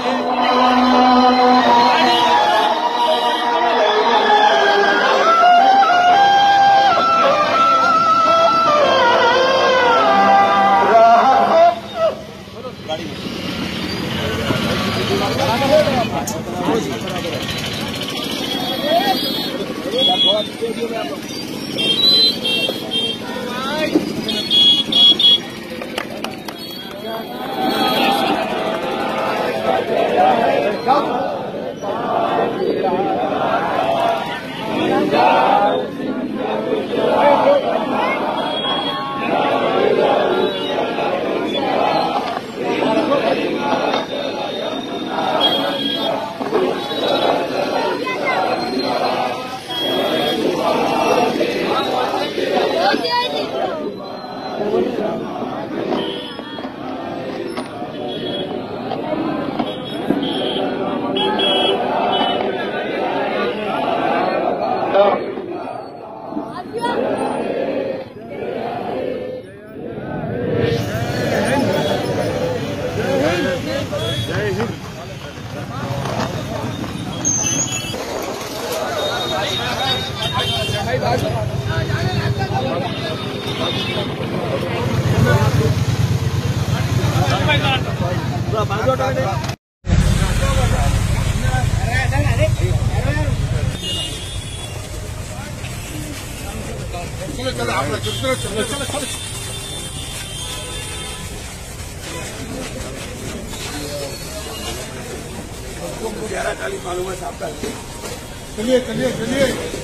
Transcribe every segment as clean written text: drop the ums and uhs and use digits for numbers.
चलिए चलिए चलिए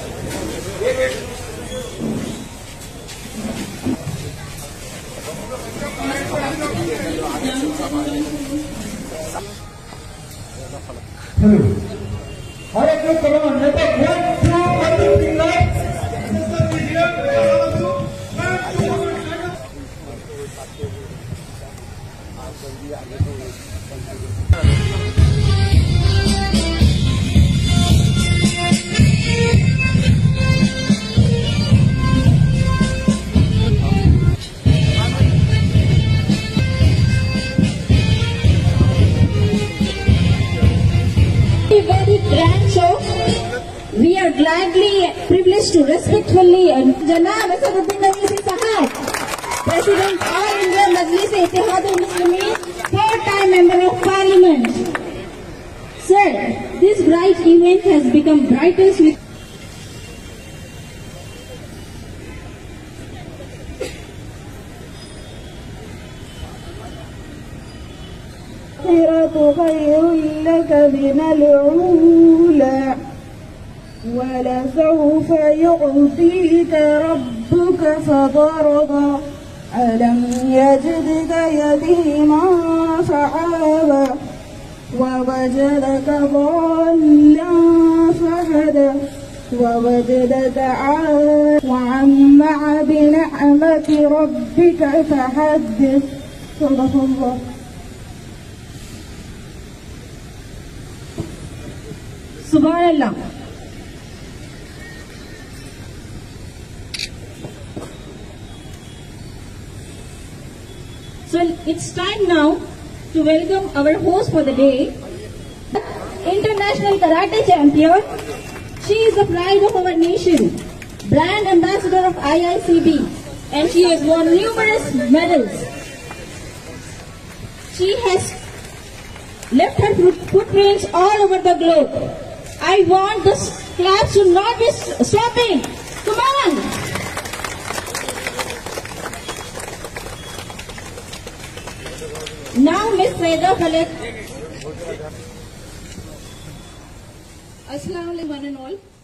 और एक लोग करो very grand show. We are gladly privileged to respectfully Janab Asaduddin Owaisi Sahab, President All India Majlis-e-Ittihad al-Muslimin, four-time Member of Parliament. Sir, this bright event has become brightest with خير لك من العلا ولسوف يعطيك ربك فترضى ألم يجدك يتيما فآوى ووجدك ضالا فهدى ووجدك عائلا وعمع بنعمة ربك فحدث. صدق الله. Subhanallah. So it's time now to welcome our host for the day, international karate champion. She is the pride of our nation, brand ambassador of IICB, and she has won numerous medals. She has left her footprints all over the globe. I want the claps to not be stopping. Come on. Now Miss Saida Khalid. Assalamu alaikum one and all.